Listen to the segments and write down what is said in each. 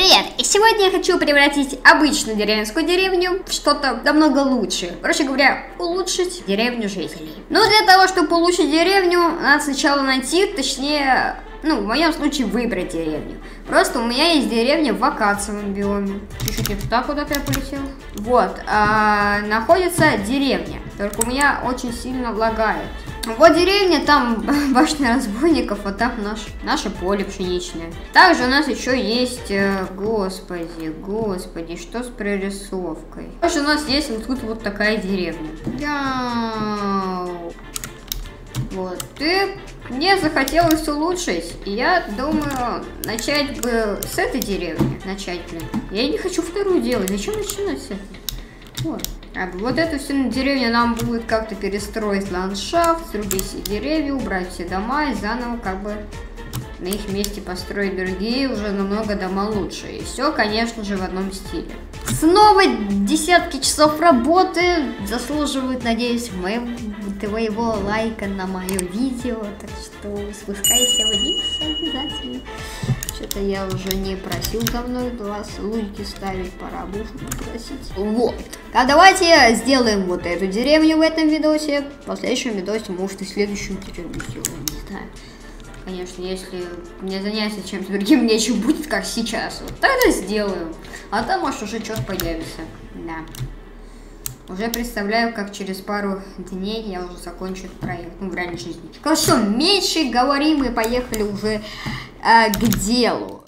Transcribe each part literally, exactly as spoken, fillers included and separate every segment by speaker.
Speaker 1: Привет! И сегодня я хочу превратить обычную деревенскую деревню в что-то намного лучше. Короче говоря, улучшить деревню жителей. Но для того, чтобы улучшить деревню, надо сначала найти, точнее, ну, в моем случае выбрать деревню. Просто у меня есть деревня в вакациевом биоме. Чуть-чуть не туда куда-то я полетел. Вот, а, находится деревня. Только у меня очень сильно лагает. Вот деревня, там башня разбойников, а там наш, наше поле пшеничное. Также у нас еще есть, э, господи, господи, что с прорисовкой? Также у нас есть вот тут вот такая деревня. Яу. Вот, и мне захотелось улучшить, и я думаю, начать бы с этой деревни, начать, блин. Я не хочу вторую делать, зачем начинать с этой? Вот. А вот эту всю деревню нам будет как-то перестроить ландшафт, срубить все деревья, убрать все дома и заново как бы на их месте построить другие, уже намного дома лучше. И все, конечно же, в одном стиле. Снова десятки часов работы заслуживают, надеюсь, моего, твоего лайка на мое видео. Так что спускайся вниз обязательно. Что-то я уже не просил давно вас луки ставить, пора бушу попросить. Вот. А давайте сделаем вот эту деревню в этом видосе. В следующем видосе, может, и следующую деревню сделаем, не знаю. Конечно, если мне заняться чем-то другим нечем будет, как сейчас, вот тогда сделаю. А там, может, уже что-то появится. Да. Уже представляю, как через пару дней я уже закончу этот проект, ну, в реальной жизни. Хорошо, меньше говорим и поехали уже э, к делу.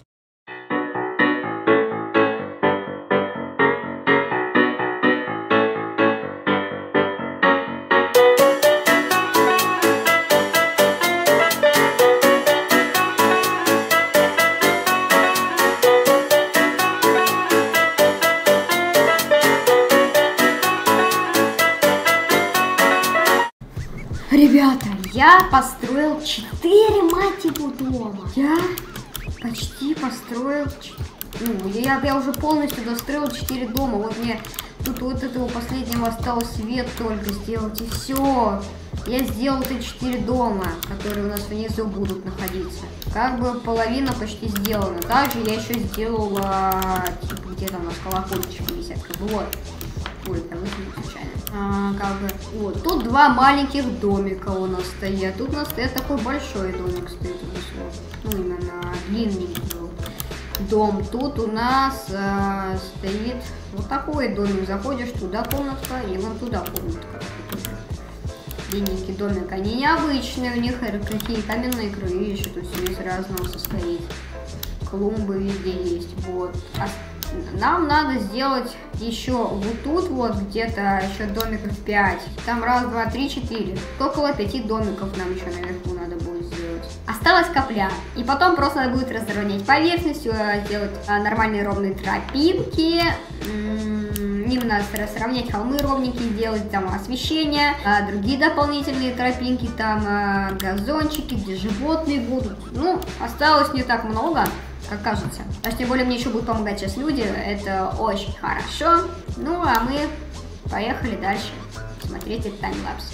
Speaker 1: Ребята, я построил четыре, мать его, дома. Я почти построил... Ну, я, я уже полностью достроил четыре дома. Вот мне тут вот этого последнего осталось свет только сделать, и все. Я сделал эти четыре дома, которые у нас внизу будут находиться. Как бы половина почти сделана. Также я еще сделала... Типа, где там у нас колокольчик висят. Вот. Ой, там это случайно. А, как бы, вот, тут два маленьких домика у нас стоят. Тут у нас стоит такой большой домик стоит, ну, именно длинный дом. Тут у нас а, стоит вот такой домик. Заходишь, туда комнатка, и вон туда комнатка. Длинненький домик. Они необычные, у них какие каменные крыши, тут все из разного состоит. Клумбы везде есть, вот. Нам надо сделать еще вот тут вот где-то еще домиков пять. Там раз, два, три, четыре. Около пяти домиков нам еще наверху надо будет сделать. Осталась капля. И потом просто надо будет разровнять поверхность, сделать нормальные ровные тропинки. Именно сравнять холмы ровненькие, сделать там освещение, другие дополнительные тропинки, там газончики, где животные будут. Ну, осталось не так много, как кажется. А тем более мне еще будут помогать сейчас люди, это очень хорошо. Ну, а мы поехали дальше смотреть этот таймлапс.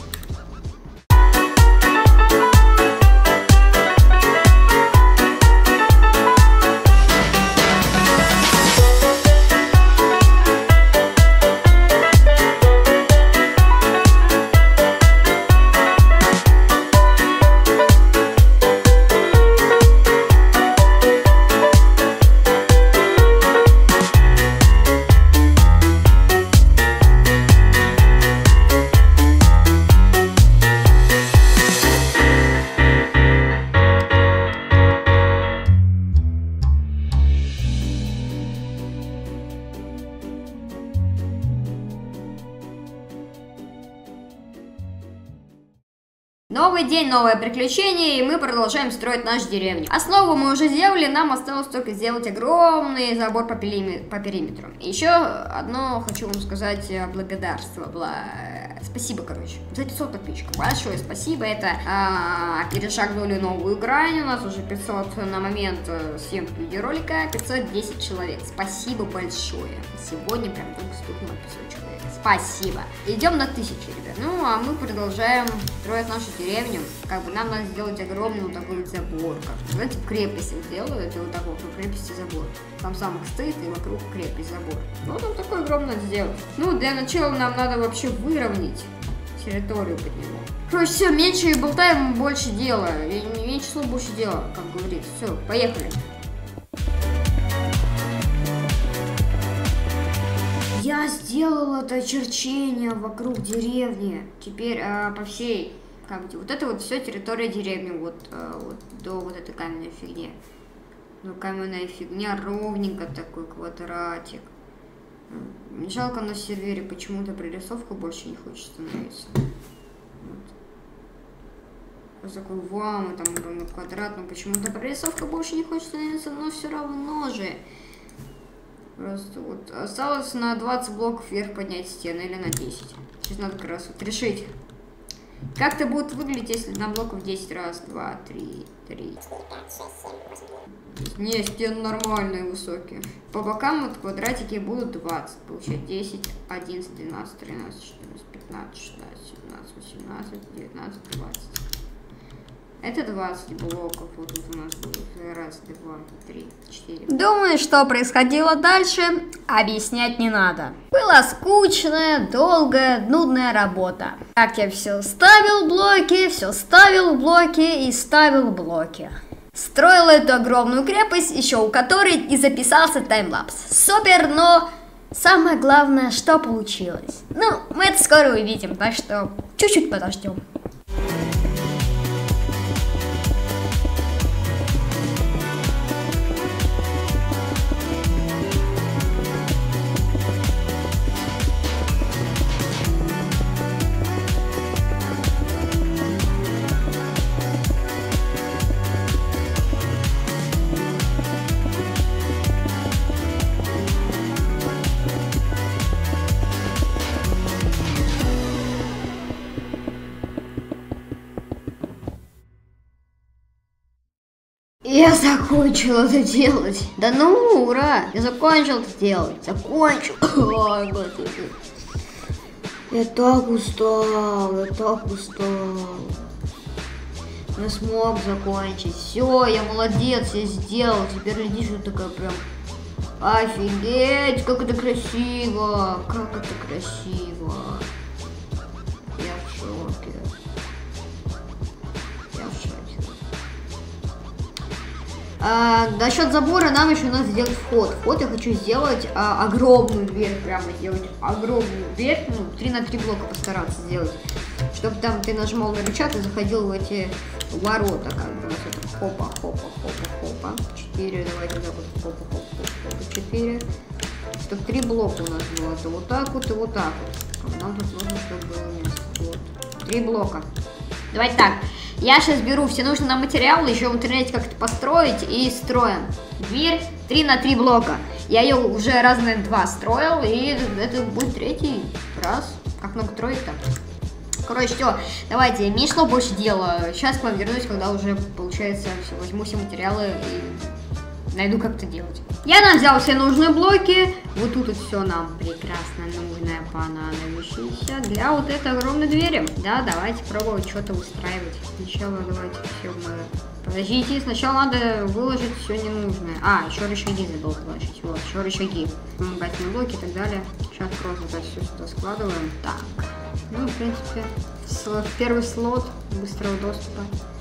Speaker 1: Новый день, новое приключение, и мы продолжаем строить нашу деревню. Основу мы уже сделали, нам осталось только сделать огромный забор по, периметру. по периметру. Еще одно хочу вам сказать благодарство. Бла... Спасибо, короче, за пятьсот подписчиков. Большое спасибо. Это а, перешагнули новую грань. У нас уже пятьсот на момент съемки видеоролика. пятьсот десять человек. Спасибо большое. Сегодня прям только стукнуло пятьсот человек. Спасибо. Идем на тысячу, ребят. Ну, а мы продолжаем строить нашу деревню. Как бы нам надо сделать огромный вот такой вот забор. Как, знаете, в крепости делают, и вот такой вот крепости забор. Там самых стоит, и вокруг крепость забор. Вот он такой огромный сделать. Ну, для начала нам надо вообще выровнять территорию под него. Короче, все, меньше болтаем, больше дела. И меньше слов, больше дела, как говорится. Все, поехали. Я сделала это очерчение вокруг деревни. Теперь а, по всей, как бы, вот это вот все территория деревни, вот, а, вот до вот этой каменной фигни. Ну, каменная фигня, ровненько такой квадратик. Жалко на сервере почему-то прорисовка больше не хочет становиться. Вот. Такой вау, там ровно квадрат, но почему-то прорисовка больше не хочет становиться, но все равно же. Просто вот осталось на двадцать блоков вверх поднять стены или на десять. Сейчас надо как раз вот решить, как это будет выглядеть, если на блоков десять. Раз, два, три, три. Не, стены нормальные, высокие. По бокам вот квадратики будут двадцать. Получать десять, одиннадцать, двенадцать, тринадцать, четырнадцать, пятнадцать, шестнадцать, семнадцать, восемнадцать, девятнадцать, двадцать. Это двадцать блоков. Вот тут у нас будет. Раз, два, три, четыре. Думаю, что происходило дальше, объяснять не надо. Была скучная, долгая, нудная работа. Как я все ставил блоки, все ставил блоки и ставил блоки. Строила эту огромную крепость, еще у которой и записался таймлапс. Супер, но самое главное, что получилось. Ну, мы это скоро увидим, так что чуть-чуть подождем. Я закончил это делать. Да ну, ура! Я закончил это делать. Закончил. Ой, господи. Я так устал, я так устал. Я смог закончить. Все, я молодец, я сделал. Теперь глядишь, что такое прям. Офигеть, как это красиво. Как это красиво. Я в шоке. Я в шоке. А, насчет забора нам еще надо сделать вход. Вход я хочу сделать а, огромную дверь, прямо сделать огромную дверь, ну, три на три блока постараться сделать, чтобы там ты нажимал на рычаг и заходил в эти ворота, как бы, вот, хопа, хопа, хопа, хопа, четыре, давайте так вот, хопа, хопа, хопа, четыре, чтобы три блока у нас было, то вот так вот и вот так вот. Нам тут нужно, чтобы было место. Вот. Три блока. Давайте так. Я сейчас беру все нужные нам материалы, еще в интернете как это построить, и строим. Дверь три на три блока. Я ее уже раз на два строил, и это будет третий раз. Как много строить-то? Короче, все, давайте, не шло больше дела. Сейчас к вам вернусь, когда уже, получается, все, возьму все материалы и найду, как это делать. Я нам взял все нужные блоки. Вот тут вот все нам прекрасно нужное понадобившееся для вот этой огромной двери. Да, давайте пробовать что-то устраивать. Сначала давайте все мы... Подождите, сначала надо выложить все ненужное. А, еще рычаги забыл положить. Вот, еще рычаги. Вспомогательные блоки и так далее. Сейчас просто это все сюда складываем. Так. Ну, в принципе, первый слот быстрого доступа.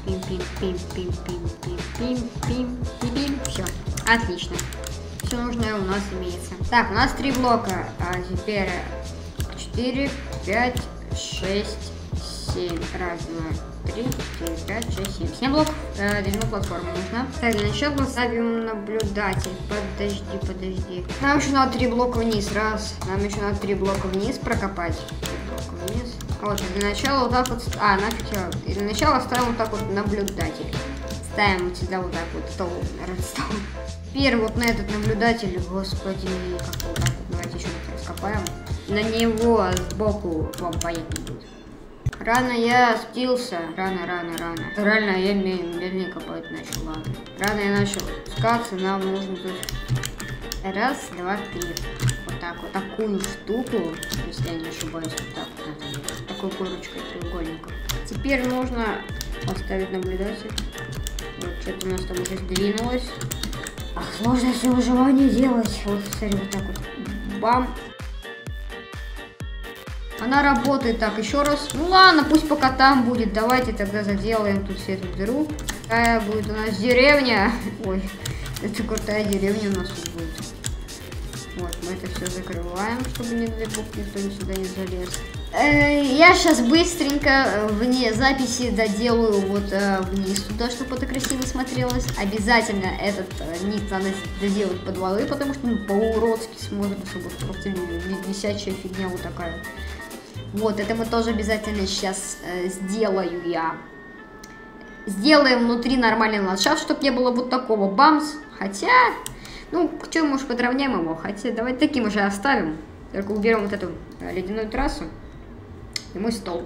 Speaker 1: Пим-пим-пим-пим-пим-пим-пим-пим. Все, отлично. Все нужное у нас имеется. Так, у нас три блока. А теперь четыре, пять, шесть, семь. Раз, два, три, четыре, пять, шесть, семь. семь блоков. Э, Длину платформы нужно. Так, для начала ставим наблюдатель. Подожди, подожди. Нам еще надо три блока вниз. Раз. Нам еще надо три блока вниз прокопать. Три блока вниз. Вот, для начала вот так вот. А, нафиг я. И для начала ставим вот так вот наблюдатель. Ставим вот сюда вот так вот стол. Стол. Теперь вот на этот наблюдатель, господи, как вот так вот, давайте еще раз раскопаем. На него сбоку вам понять не будет. Рано я спился, рано, рано, рано. Реально я медленнее копать начал, ладно. Рано я начал спускаться, нам нужно тут раз, два, три. Вот так вот, такую штуку, если я не ошибаюсь, вот так вот надо делать. Такой корочкой треугольника. Теперь нужно поставить наблюдатель. Вот, что-то у нас там уже сдвинулось. Ах, сложно все выживание делать. Вот, смотри, вот так вот. Бам. Она работает так, еще раз. Ну ладно, пусть пока там будет. Давайте тогда заделаем тут всю эту дыру. Какая будет у нас деревня. Ой, это крутая деревня у нас тут будет. Вот, мы это все закрываем, чтобы, не дай бог, никто сюда не залез. Я сейчас быстренько вне записи доделаю вот э, вниз туда, чтобы это красиво смотрелось. Обязательно этот э, ник надо доделать под водой, потому что ну, по-уродски смотрится, вот просто висячая фигня вот такая. Вот, это мы тоже обязательно сейчас э, сделаю я. Сделаем внутри нормальный ландшафт, чтобы не было вот такого бамс. Хотя, ну, к чему, может, подровняем его. Хотя, давайте таким уже оставим. Только уберем вот эту э, ледяную трассу. И мой столб.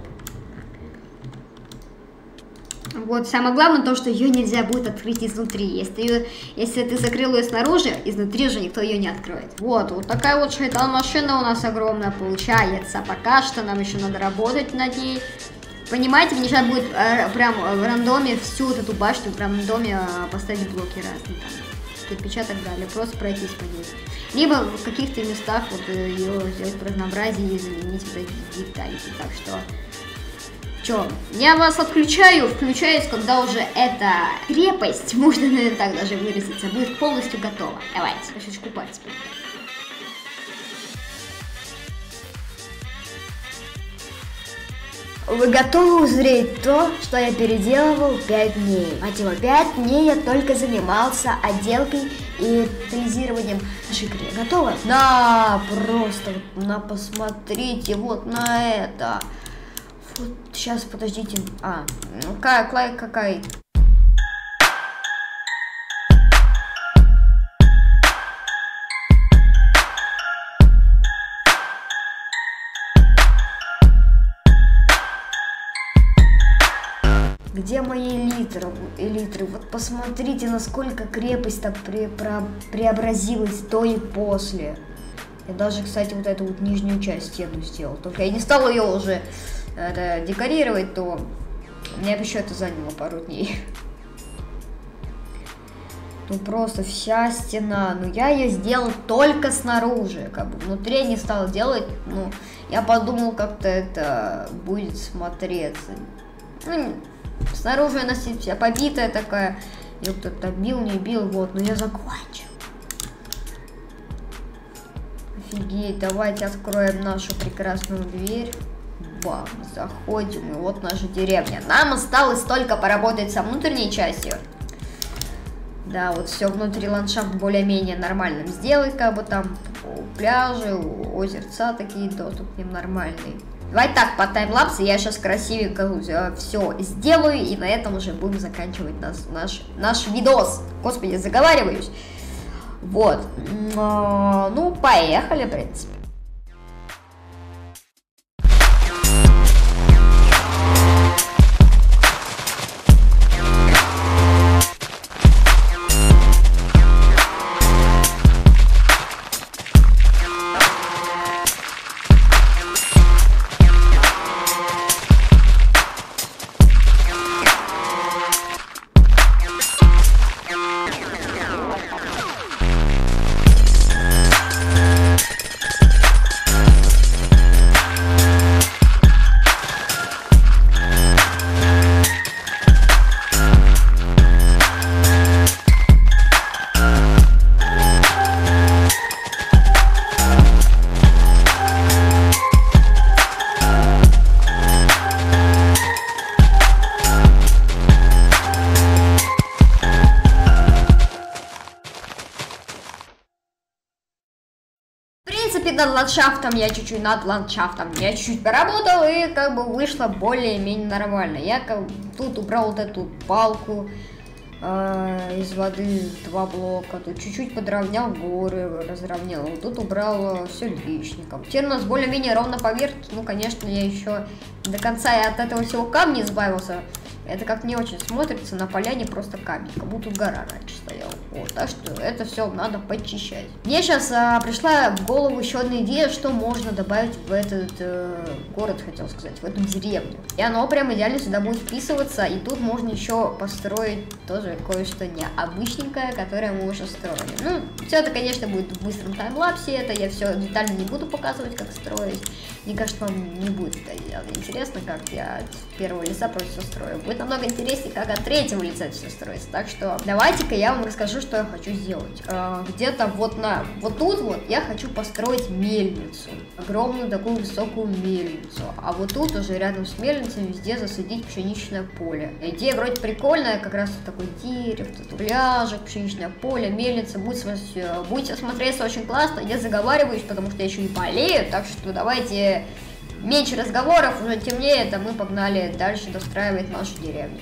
Speaker 1: Вот, самое главное то, что ее нельзя будет открыть изнутри. Если, ее, если ты закрыл ее снаружи, изнутри же никто ее не откроет. Вот, вот такая вот шайтан-машина у нас огромная получается. Пока что нам еще надо работать над ней. Понимаете, мне сейчас будет э, прям в рандоме всю вот эту башню, прям в рандоме э, поставить блоки разные. Там, кирпича и так далее. Просто пройтись по ней. Либо в каких-то местах вот ее сделать в разнообразии и заменить вот эти детали. Так что, чё, я вас отключаю, включаюсь, когда уже эта крепость, можно, наверное, так даже выразиться, будет полностью готова. Давайте, кошечку пальцев. Вы готовы узреть то, что я переделывал пять дней? Мать его, пять дней я только занимался отделкой и детализированием нашей игры. Готовы? Да, просто, на, посмотрите вот на это. Вот, сейчас, подождите. А, какая, какая, какая? Где мои элитры? элитры? Вот посмотрите, насколько крепость так пре про преобразилась до и после. Я даже, кстати, вот эту вот нижнюю часть стену сделал. Только я не стал ее уже это, декорировать, то мне еще это заняло пару дней. Ну просто вся стена. Ну я ее сделал только снаружи. Как бы внутри не стал делать. Ну, я подумал, как-то это будет смотреться. Ну, снаружи она вся побитая такая. Ее кто-то бил, не бил, вот, но я закончил. Офигеть, давайте откроем нашу прекрасную дверь. Бам, заходим, и вот наша деревня. Нам осталось только поработать со внутренней частью. Да, вот все внутри ландшафт более-менее нормальным сделать, как бы там пляжи, озерца такие, доступ к ним нормальный. Давай так, по таймлапсу я сейчас красивенько все сделаю, и на этом уже будем заканчивать наш, наш, наш видос. Господи, заговариваюсь. Вот. Ну, поехали, в принципе. Над ландшафтом я чуть-чуть над ландшафтом я чуть-чуть поработал, и как бы вышло более-менее нормально. Я как тут убрал вот эту палку, э, из воды два блока. Тут чуть-чуть подровнял горы, разровнял. Вот тут убрал все лишником. Теперь у нас более-менее ровно поверхность. Ну, конечно, я еще до конца и от этого всего камня избавился. Это как не очень смотрится, на поляне просто камень, как будто гора раньше стояла. Вот, так что это все надо почищать. Мне сейчас а, пришла в голову еще одна идея, что можно добавить в этот э, город, хотел сказать, в эту деревню. И оно прям идеально сюда будет вписываться, и тут можно еще построить тоже кое-что необычненькое, которое мы уже строили. Ну, все это, конечно, будет в быстром таймлапсе, это я все детально не буду показывать, как строить. Мне кажется, вам не будет интересно, как я от первого лица просто все строю. Будет намного интереснее, как от третьего лица все строится. Так что давайте-ка я вам расскажу, что я хочу сделать. Где-то вот на вот тут вот я хочу построить мельницу. Огромную такую высокую мельницу. А вот тут уже рядом с мельницей везде засадить пшеничное поле. Идея вроде прикольная, как раз тут такой дерево, тут пляжик, пшеничное поле, мельница. Будет, будете смотреться очень классно. Я заговариваюсь, потому что я еще и болею. Так что давайте... Меньше разговоров, уже темнеет, а мы погнали дальше достраивать нашу деревню.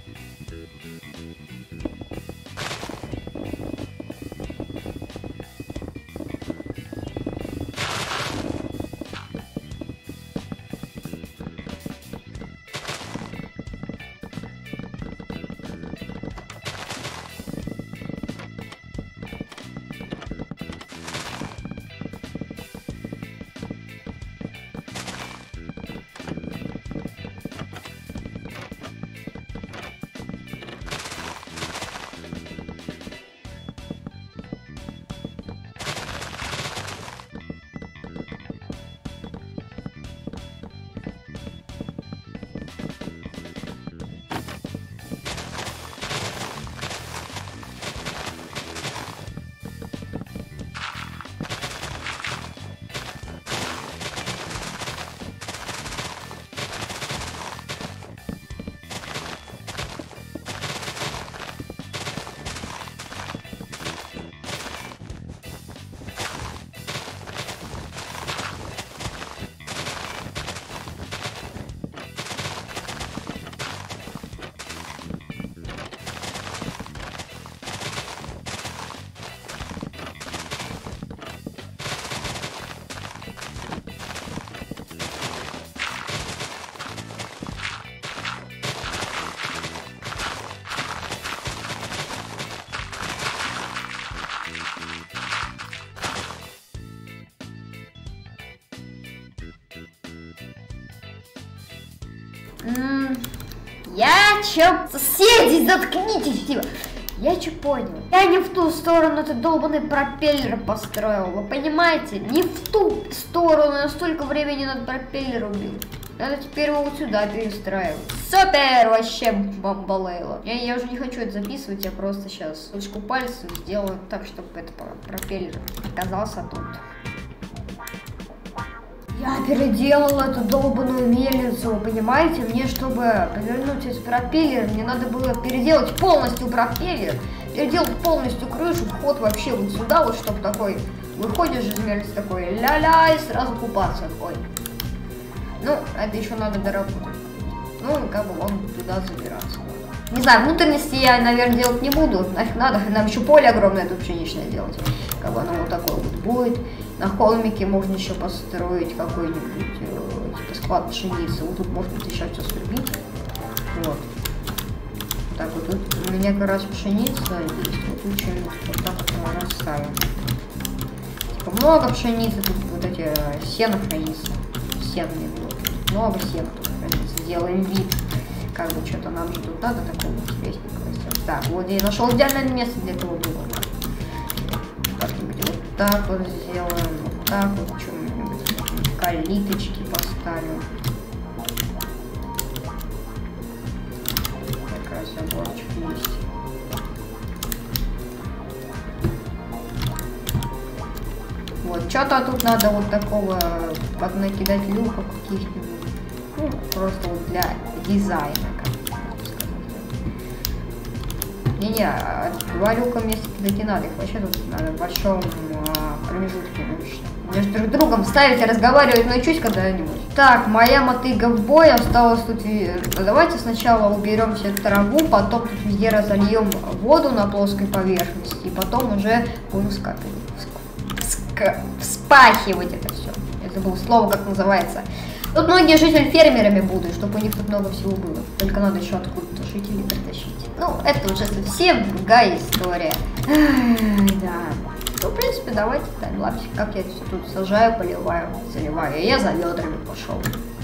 Speaker 1: М-м, я чё... Соседи, заткнитесь, типа. Я чё понял? Я не в ту сторону этот долбанный пропеллер построил, вы понимаете? Не в ту сторону, я столько времени над пропеллером убил. Надо теперь его вот сюда перестраивать. Супер, вообще бомбалейло. Я, я уже не хочу это записывать, я просто сейчас ручку пальца сделаю так, чтобы этот пропеллер оказался тут. Я переделала эту долбаную мельницу, вы понимаете? Мне, чтобы повернуть этот пропеллер, мне надо было переделать полностью пропеллер, переделать полностью крышу, вход вообще вот сюда, вот чтобы такой, выходишь из мельницы такой, ля-ля, и сразу купаться. Ой. Ну, это еще надо доработать. Ну, как бы он туда забираться. Не знаю, внутренности я, наверное, делать не буду. Нафиг надо, нам еще поле огромное тут пшеничное делать. Как бы оно вот такое вот будет. На холмике можно еще построить какой-нибудь э, типа склад пшеницы. Вот тут можно еще все срубить. Вот. Так вот тут у меня как раз пшеница есть. Вот тут что-нибудь вот так вот расставим. Типа много пшеницы, тут вот эти э, сено хранится. Сенные блоки. Много сена тут хранится. Делаем вид. Как бы что-то нам же тут надо такого интересненького сделать. Так, вот я нашел идеальное место для этого дома. Как-нибудь вот так вот сделаем, вот так вот, что-нибудь, калиточки поставим. Как раз заборчик есть. Вот, что-то тут надо вот такого, как накидать люков каких-нибудь. Ну, просто вот для дизайна, как можно сказать. Не-не, два люка вместе подойти надо, их вообще тут надо в большом а, промежутке между друг другом ставить и разговаривать научусь когда-нибудь. Так, моя мотыга в бой, осталось тут... Давайте сначала уберем все траву, потом тут везде разольем воду на плоской поверхности, и потом уже будем скапивать, ск... вспахивать это все. Я забыл слово, как называется. Тут многие жители фермерами будут, чтобы у них тут много всего было. Только надо еще откуда-то жителей притащить. Ну, это уже совсем другая история. Ай, да. Ну, в принципе, давайте таймлапсик, как я это все тут сажаю, поливаю, заливаю. И я за ведрами пошел.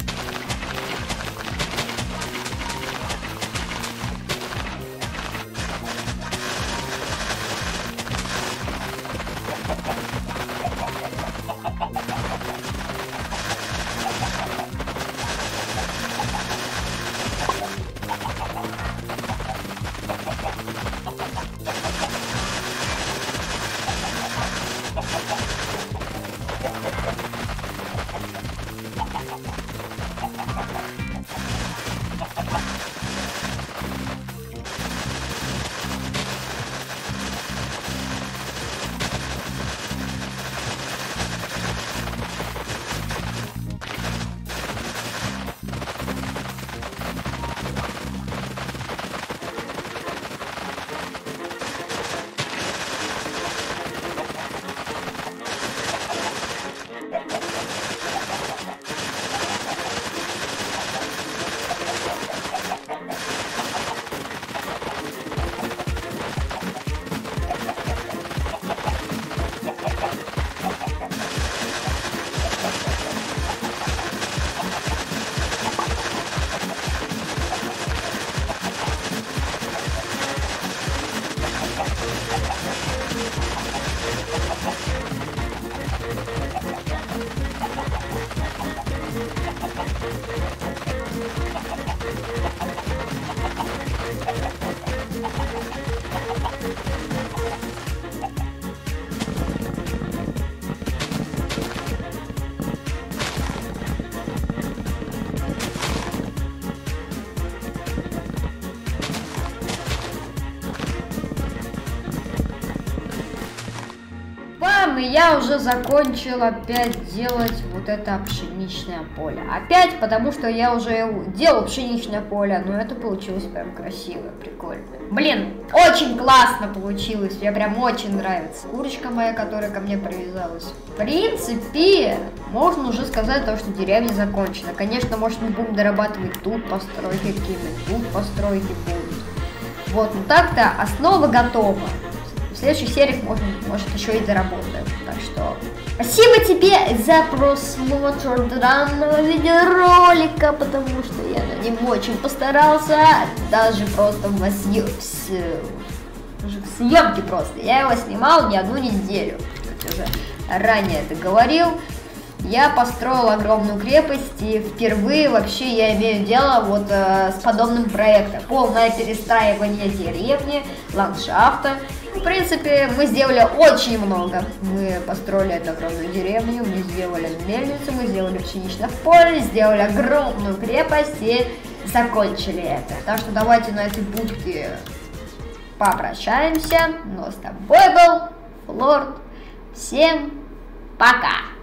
Speaker 1: И я уже закончил опять делать вот это пшеничное поле. Опять, потому что я уже делал пшеничное поле, но это получилось прям красиво, прикольно. Блин, очень классно получилось, мне прям очень нравится. Курочка моя, которая ко мне привязалась. В принципе, можно уже сказать, то, что деревня закончена. Конечно, может, мы будем дорабатывать тут постройки какие-нибудь, тут постройки будут. Вот, ну так-то основа готова. В следующих сериях может, может еще и доработаем. Так что спасибо тебе за просмотр данного видеоролика, потому что я на нем очень постарался. Даже просто в съемке просто. Я его снимал не одну неделю, как я уже ранее это говорил. Я построил огромную крепость, и впервые вообще я имею дело вот э, с подобным проектом. Полное перестраивание деревни, ландшафта. В принципе, мы сделали очень много. Мы построили эту огромную деревню, мы сделали мельницу, мы сделали пшеничное поле, сделали огромную крепость и закончили это. Так что давайте на этой будке попрощаемся. Но с тобой был Флорд. Всем пока!